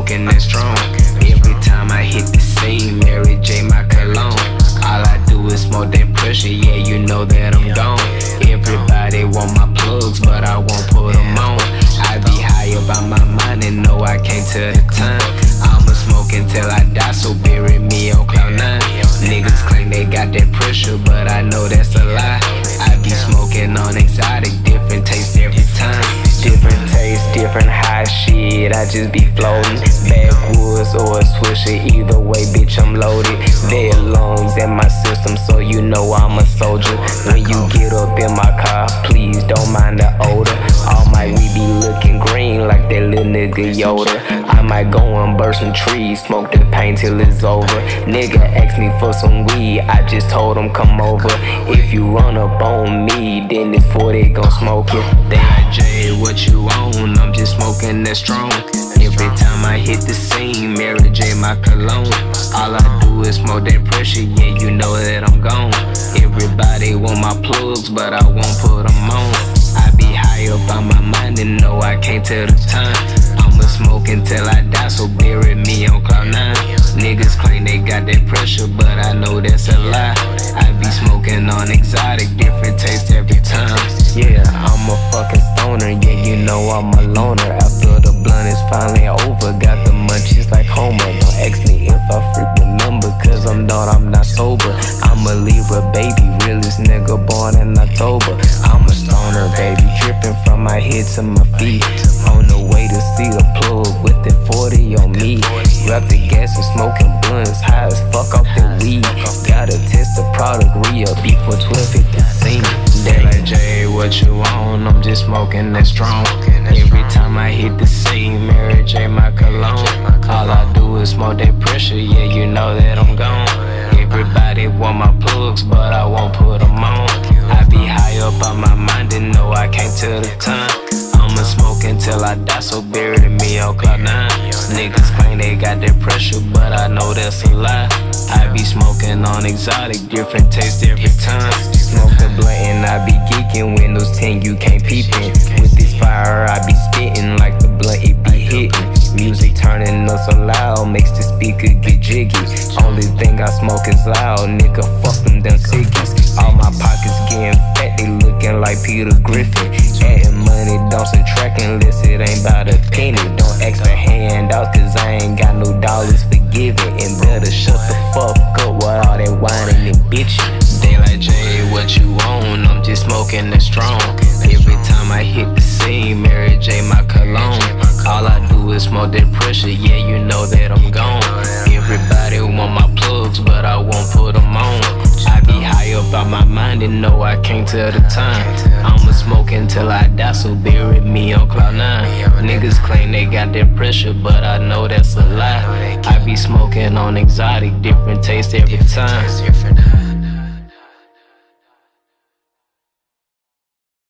smoking that strong. Every time I hit the scene, Mary J my cologne. All I do is smoke that pressure, yeah, you know that I'm gone. Everybody want my plugs, but I won't put them on. I be high up on my mind and know I can't tell the time. I'ma smoke until I die, so bury me on cloud 9. Niggas claim they got that pressure, but I know that's a lie. I be smoking on exotic, different taste every time. Different taste, different high shit, I just be floating. Backwoods or a swisher, either way, bitch, I'm loaded. Dead lungs in my system, so you know I'm a soldier. When you get up in my car, please don't mind the odor. All my weed be looking green like that little nigga Yoda. I might go and burst some trees, smoke the pain till it's over. Nigga asked me for some weed, I just told him come over. If you run up on me, then this 40 gon' smoke it. J, what you on? I'm just smoking that strong. Every time I hit the scene, Mary J my cologne. All I do is smoke that pressure, yeah, you know that I'm gone. Everybody want my plugs, but I won't put them on. I be high up on my mind and know I can't tell the time. I'ma smoke until I die, so bury me on cloud 9. Niggas claim they got that pressure, but I know that's a lie. I be smoking on exotic, different taste every time. Yeah, I'm a fucking stoner, yeah, you know I'm a loner. After the blunt is finally over, got the munchies like Homer. Don't ask me if I freak remember, cause I'm done, I'm not sober. I'm a Libra, baby, realest nigga born in October. I'm a stoner, baby, dripping from my head to my feet. On the way to see the plug with the 40 on me. Grab the gas and smoking blunts, high as fuck off the weed. Gotta test the product, re-up before 12 hit the scene. Daylight J, what you on? I'm just smoking that strong. Every time I hit the scene, Mary J my cologne. All I do is smoke that pressure, yeah, you know that I'm gone. Everybody want my plugs, but I won't put them on. I be high up on my mind and know I can't tell the time. I'ma smoke until I die, so bury me on cloud 9. Niggas claim they got that pressure, but I know that's a lie. I be smoking on exotic, different taste every time. Smoke the blunt and I be geeking, Windows 10 you can't peep in. With this fire I be spitting like the blunt it be hitting. Music turning up so loud, makes the speaker get jiggy. Only thing I smoke is loud, nigga, fuck them ciggies. All my pockets getting fat, they looking like Peter Griffin. Adding money, don't subtract unless it ain't about a penny. Don't ask for handouts, cause I ain't got no dollars for giving. And better shut the fuck up with all that whining and bitching. Daylight J, what you on? I'm just smoking that strong. Every time I hit the scene, Mary J my cologne. All I do is smoke that pressure, yeah, you know that I'm gone. Everybody want my plugs, but I won't put them on. I be high up on my mind and know I can't tell the time. I'ma smoke until I die, so bury me on cloud 9. Niggas claim they got that pressure, but I know that's a lie. I be smoking on exotic, different taste every time.